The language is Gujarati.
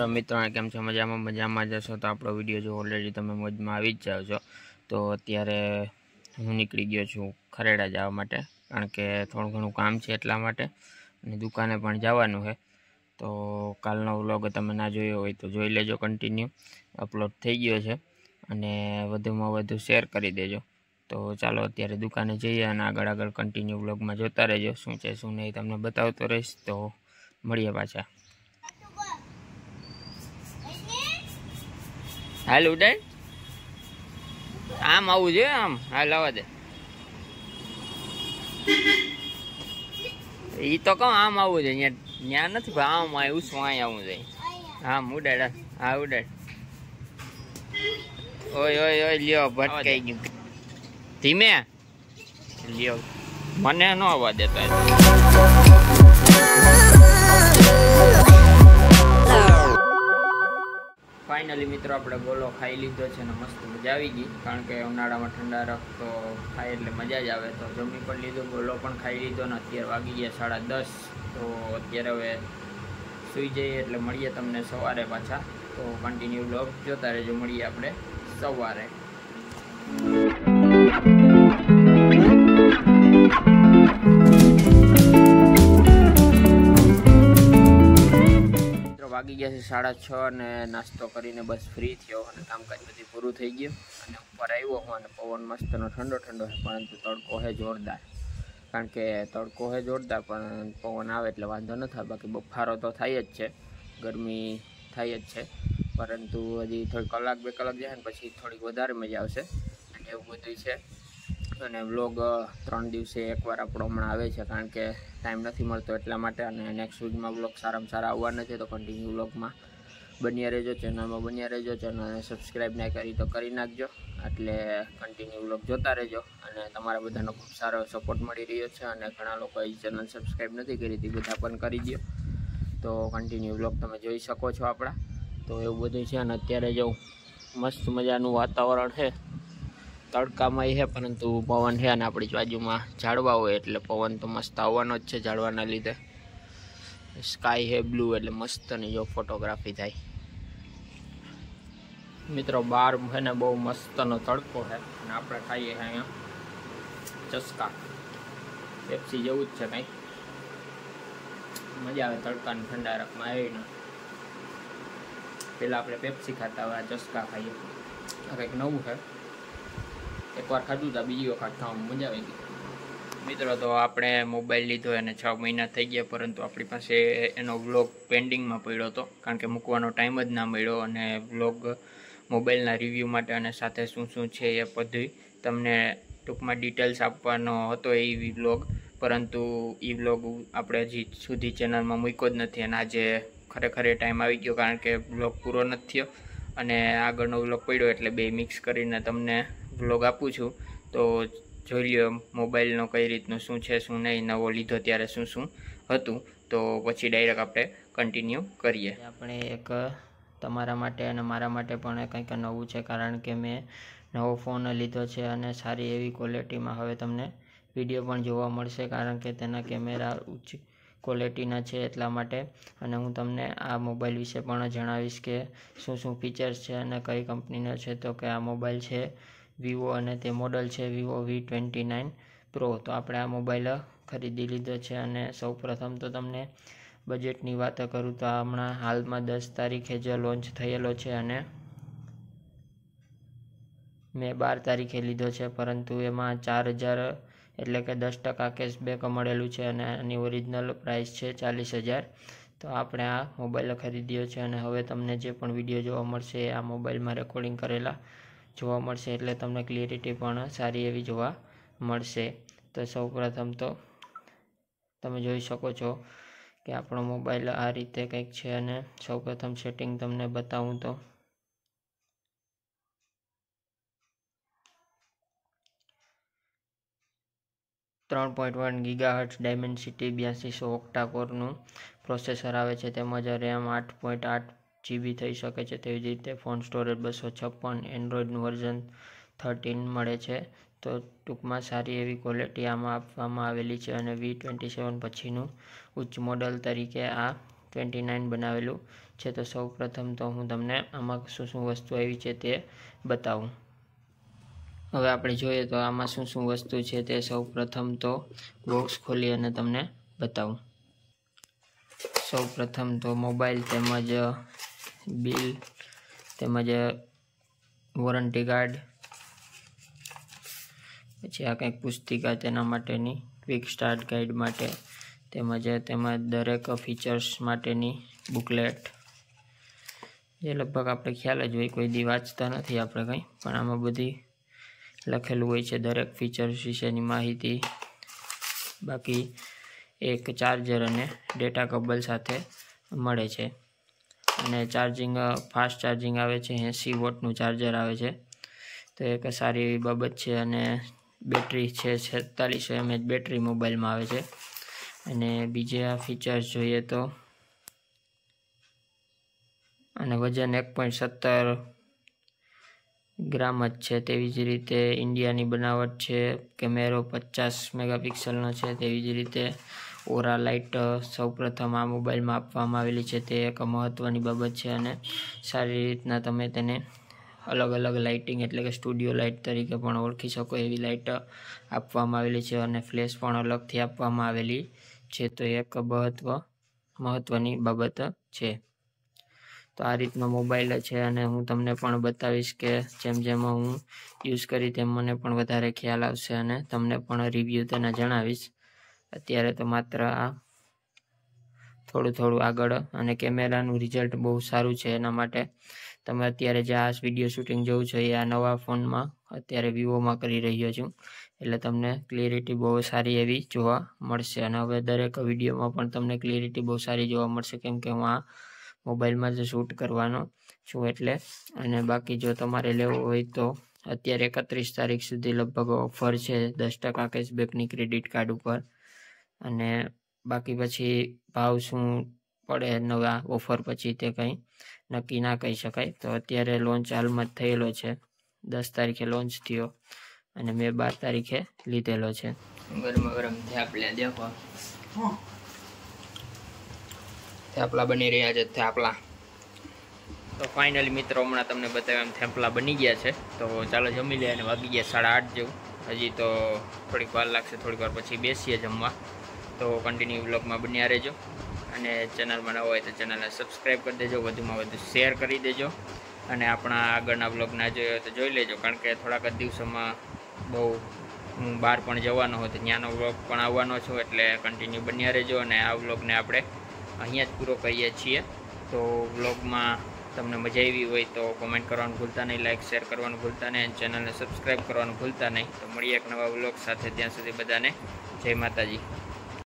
મિત્રો કેમ છો? મજામાં જશો તો આપણો વિડીયો જો ઓલરેડી તમે મોજમાં આવી જ જાઓ છો. તો અત્યારે હું નીકળી ગયો છું ખરેડા જવા માટે, કારણ કે થોડું ઘણું કામ છે એટલા માટે, અને દુકાને પણ જવાનું છે. તો કાલનો વ્લોગ તમે ના જોયો હોય તો જોઈ લેજો, કન્ટિન્યુ અપલોડ થઈ ગયો છે, અને વધુમાં વધુ શેર કરી દેજો. તો ચાલો અત્યારે દુકાને જઈએ અને આગળ કન્ટિન્યુ વ્લોગમાં જોતા રહેજો. શું છે શું નહીં તમને બતાવતો રહીશ. તો મળીએ પાછા. હાલ ઉડાય, આમ આવું જોઈએ, આમ હાલ આવવા દે. ઈ તો કહું આમ આવવું જોઈએ, ત્યાં નથી ભાઈ, આમ આવ્યું શું અહીં આવવું જોઈએ. આમ ઉડાડ, હા ઉડાડ. ઓય ઓય ઓય લ્યો, ભટકાઈ ગયું. ધીમે લ્યો, મને ન આવવા દેતા. ફાઇનલી મિત્રો આપણે ગોલો ખાઈ લીધો છે ને મસ્ત મજા આવી ગઈ, કારણ કે ઉનાળામાં ઠંડા રખ તો ખાય એટલે મજા જ આવે. તો જમી પણ લીધો, ગોલો પણ ખાઈ લીધો ને અત્યારે વાગી ગયા 10:30. તો અત્યારે હવે સૂઈ જઈએ, એટલે મળીએ તમને સવારે પાછા. તો કન્ટિન્યુ વ્લોગ જોતા રહેજો, મળીએ આપણે સવારે. વાગી ગયા છે 6:30 ને નાસ્તો કરીને બસ ફ્રી થયો અને કામકાજ બધી પૂરું થઈ ગયું. અને ઉપર આવ્યો હું અને પવન મસ્તનો ઠંડો ઠંડો છે, પરંતુ તડકો છે જોરદાર. કારણ કે તડકો છે જોરદાર, પણ પવન આવે એટલે વાંધો ન થાય. બાકી બફારો તો થાય જ છે, ગરમી થાય જ છે, પરંતુ હજી થોડી કલાક 2 કલાક જાય ને પછી થોડીક વધારે મજા આવશે, અને એવું બધું છે. અને વ્લોગ 3 દિવસે એકવાર આપણો હમણાં આવે છે, કારણ કે ટાઈમ નથી મળતો એટલા માટે. અને નેક્સ્ટ વીકમાં વ્લોગ સારામાં સારા આવવાના છે. તો કન્ટિન્યુ વ્લોગમાં બન્યા રહેજો, ચેનલમાં બન્યા રહેજો. ચેનલને સબસ્ક્રાઈબ ના કરી તો કરી નાખજો, એટલે કન્ટિન્યુ વ્લોગ જોતા રહેજો. અને તમારા બધાનો ખૂબ સારો સપોર્ટ મળી રહ્યો છે, અને ઘણા લોકો એ ચેનલ સબસ્ક્રાઈબ નથી કરી હતી, બધા પણ કરી દો. તો કન્ટિન્યુ વ્લોગ તમે જોઈ શકો છો આપણા. તો એવું બધું છે. અને અત્યારે જો મસ્ત મજાનું વાતાવરણ છે, તડકામાં છે પરંતુ પવન છે, અને આપણી બાજુમાં ઝાડવા હોય એટલે પવન તો મસ્ત આવવાનો જ છે ઝાડવાના લીધે. સ્કાય છે બ્લુ, એટલે મસ્તની જો ફોટોગ્રાફી થાય. મિત્રો બહાર છે ને બહુ મસ્તનો તડકો છે, અને આપણે ખાઈએ છીએ અહીંયા ચસ્કા, પેપ્સી જેવું જ છે કંઈક. મજા આવે તડકાની ઠંડા રકમાં આવીને. પહેલાં આપણે પેપ્સી ખાતા, હવે આ ચસ્કા ખાઈએ. આ કંઈક નવું છે, એકવાર ખાધું હતા, બીજી વખત ખાવામાં મજા આવી ગઈ. મિત્રો તો આપણે મોબાઈલ લીધો એને 6 મહિના થઈ ગયા, પરંતુ આપણી પાસે એનો વ્લોગ પેન્ડિંગમાં પડ્યો હતો, કારણ કે મૂકવાનો ટાઈમ જ ના મળ્યો. અને વ્લોગ મોબાઈલના રિવ્યૂ માટે અને સાથે શું શું છે એ બધું તમને ટૂંકમાં ડિટેલ્સ આપવાનો હતો એ વ્લોગ, પરંતુ એ વ્લોગ આપણે હજી સુધી ચેનલમાં મૂક્યો જ નથી. અને આજે ખરેખર એ ટાઈમ આવી ગયો, કારણ કે વ્લોગ પૂરો નથી થયો અને આગળનો વ્લોગ પડ્યો, એટલે બે મિક્સ કરીને તમને વ્લોગ આપું છું. તો જોઈ લ્યો મોબાઈલનો કઈ રીતનું શું છે શું નહીં, નવો લીધો ત્યારે શું શું હતું. તો પછી ડાયરેક્ટ આપણે કન્ટિન્યુ કરીએ. આપણે એક તમારા માટે અને મારા માટે પણ કંઈક નવું છે, કારણ કે મેં નવો ફોન લીધો છે, અને સારી એવી ક્વોલિટીમાં હવે તમને વિડીયો પણ જોવા મળશે, કારણ કે તેના કેમેરા ઉચ્ચ ક્વોલિટીના છે એટલા માટે. અને હું તમને આ મોબાઈલ વિશે પણ જણાવીશ કે શું શું ફીચર્સ છે અને કઈ કંપનીનો છે. તો કે આ મોબાઈલ છે વિવો, અને તે મોડલ છે વિવો V29 Pro. તો આપણે આ મોબાઈલ ખરીદી લીધો છે. અને સૌ પ્રથમ તો તમને બજેટની વાત કરું તો હમણાં હાલમાં 10 તારીખે જ લોન્ચ થયેલો છે, અને મેં 12 તારીખે લીધો છે, પરંતુ એમાં 4000 એટલે કે 10% કેશબેક મળેલું છે, અને આની ઓરિજિનલ પ્રાઇસ છે 40,000. તો આપણે આ મોબાઈલ ખરીદ્યો છે, અને હવે તમને જે પણ વિડીયો જોવા મળશે એ આ મોબાઈલમાં રેકોર્ડિંગ કરેલા જોવા મળશે, એટલે તમને ક્લિયરિટી પણ સારી એવી જોવા મળશે. તો સૌ પ્રથમ તો તમે જોઈ શકો છો કે આપણો મોબાઈલ આ રીતે કંઈક છે. અને સૌ પ્રથમ સેટિંગ તમને બતાવું તો .1 GHz ડાયમેન્સિટી 8200 ઓક્ટા કોરનું પ્રોસેસર આવે છે, તેમજ રેમ 8.8 GB થઈ શકે છે. તેવી જ રીતે ફોન સ્ટોરેજ 256, એન્ડ્રોઇડનું વર્ઝન 13 મળે છે. તો ટૂંકમાં સારી એવી ક્વોલિટી આમાં આપવામાં આવેલી છે. અને V27 પછીનું ઉચ્ચ મોડલ તરીકે આ 29 બનાવેલું છે. તો સૌ પ્રથમ તો હું તમને આમાં શું શું વસ્તુ આવી છે તે બતાવું. હવે આપણે જોઈએ તો આમાં શું શું વસ્તુ છે તે સૌ પ્રથમ તો બોક્સ ખોલી અને તમને બતાવું. સૌ પ્રથમ તો મોબાઈલ તેમજ બિલ તેમજ વોરંટી કાર્ડ, પછી આ કંઈક પુસ્તિકા તેના માટેની, ક્વિક સ્ટાર્ટ ગાઈડ માટે, તેમાં દરેક ફીચર્સ માટેની બુકલેટ, જે લગભગ આપણે ખ્યાલ જ હોય, કોઈ દી વાંચતા નથી આપણે કંઈ, પણ આમાં બધી લખેલું હોય છે દરેક ફીચર્સ વિશેની માહિતી. બાકી એક ચાર્જર અને ડેટા કેબલ સાથે મળે છે, અને ચાર્જિંગ ફાસ્ટ ચાર્જિંગ આવે છે, 80 વોટનું ચાર્જર આવે છે, તો એક સારી એવી બાબત છે. અને બેટરી છે 4600 mAh બેટરી મોબાઈલમાં આવે છે. અને બીજા ફીચર્સ જોઈએ તો અને વજન 1.17 ગ્રામ જ છે. તેવી જ રીતે ઇન્ડિયાની બનાવટ છે. કેમેરો 50 મેગાપિક્સલનો છે. તેવી જ રીતે ઓરા લાઇટ સૌપ્રથમ આ મોબાઈલમાં આપવામાં આવેલી છે, તે એક મહત્ત્વની બાબત છે. અને સારી રીતના તમે તેને અલગ અલગ લાઇટિંગ એટલે કે સ્ટુડિયો લાઇટ તરીકે પણ ઓળખી શકો એવી લાઇટ આપવામાં આવેલી છે, અને ફ્લેશ પણ અલગથી આપવામાં આવેલી છે. તો એક મહત્ત્વની બાબત છે. તો આ રીતનો મોબાઈલ છે, અને હું તમને પણ બતાવીશ કે જેમ જેમ હું યુઝ કરી તેમ મને પણ વધારે ખ્યાલ આવશે, અને તમને પણ રિવ્યૂ તેના જણાવીશ. અત્યારે તો માત્ર આ થોડું આગળ, અને કેમેરાનું રિઝલ્ટ બહુ સારું છે. એના માટે તમે અત્યારે જે આ વિડીયો શૂટિંગ જોઉં છો એ આ નવા ફોનમાં અત્યારે વિવોમાં કરી રહ્યો છું, એટલે તમને ક્લિયરિટી બહુ સારી એવી જોવા મળશે. અને હવે દરેક વિડીયોમાં પણ તમને ક્લિયરિટી બહુ સારી જોવા મળશે, કેમ કે હું આ મોબાઈલમાં જ શૂટ કરવાનો છું એટલે. અને બાકી જો તમારે લેવો હોય તો અત્યારે 31 તારીખ સુધી લગભગ ઓફર છે 10% કેશબેકની ક્રેડિટ કાર્ડ ઉપર. અને બાકી પછી ભાવ શું પડે નવા ઓફર પછી તે કંઈ નક્કી ના કહી શકાય. તો અત્યારે લોન્ચ હાલમાં જ થયેલો છે, 10 તારીખે લોન્ચ થયો, અને મેં 12 તારીખે લીધેલો છે. ગરમ થેપલા દેખો, થેપલા બની રહ્યા છે. થેપલા તો ફાઇનલી મિત્રો હમણાં તમને બતાવ્યા એમ થેપલા બની ગયા છે. તો ચાલો જમી લઈએ. અને વાગી ગયા 8:30 જેવું. હજી તો થોડીક વાર લાગશે, થોડીક વાર પછી બેસીએ જમવા. તો કન્ટિન્યુ વ્લોગમાં બન્યા રહેજો, અને ચેનલમાં ન હોય તો ચેનલને સબસ્ક્રાઈબ કરી દેજો, વધુમાં વધુ શેર કરી દેજો, અને આપણા આગળના વ્લોગ ના જોયો તો જોઈ લેજો, કારણ કે થોડાક જ દિવસોમાં બહુ હું બહાર પણ જવાનો હતો, ત્યાંનો વ્લોગ પણ આવવાનો છું, એટલે કન્ટિન્યુ બન્યા રહેજો. અને આ વ્લોગને આપણે અહીંયા જ પૂરો કરીએ છીએ. તો વ્લોગમાં તમને મજા આવી હોય તો કોમેન્ટ કરવાનું ભૂલતા નહીં, લાઇક શેર કરવાનું ભૂલતા નહીં, અને ચેનલને સબસ્ક્રાઈબ કરવાનું ભૂલતા નહીં. તો મળીએ એક નવા વ્લોગ સાથે. ત્યાં સુધી બધાને જય માતાજી.